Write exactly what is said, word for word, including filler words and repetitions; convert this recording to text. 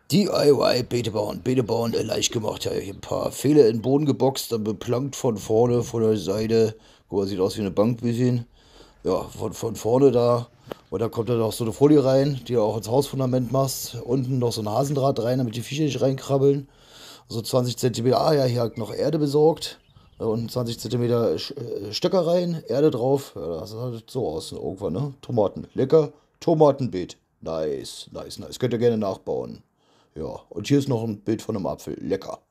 D I Y Beete bauen, Beete bauen, äh, leicht gemacht. Ja, hier ein paar Pfähle in den Boden geboxt, dann beplankt von vorne, von der Seite. Guck mal, sieht aus wie eine Bank ein bisschen. Ja, von, von vorne da. Und da kommt dann noch so eine Folie rein, die du auch ins Hausfundament machst. Unten noch so ein Hasendraht rein, damit die Viecher nicht reinkrabbeln. So zwanzig Zentimeter. Ah ja, hier hat noch Erde besorgt. Da unten zwanzig Zentimeter Sch- äh, Stöcker rein, Erde drauf. Ja, das sah halt so aus irgendwann, ne? Tomaten. Lecker. Tomatenbeet. Nice, nice, nice. Könnt ihr gerne nachbauen. Ja, und hier ist noch ein Bild von einem Apfel. Lecker.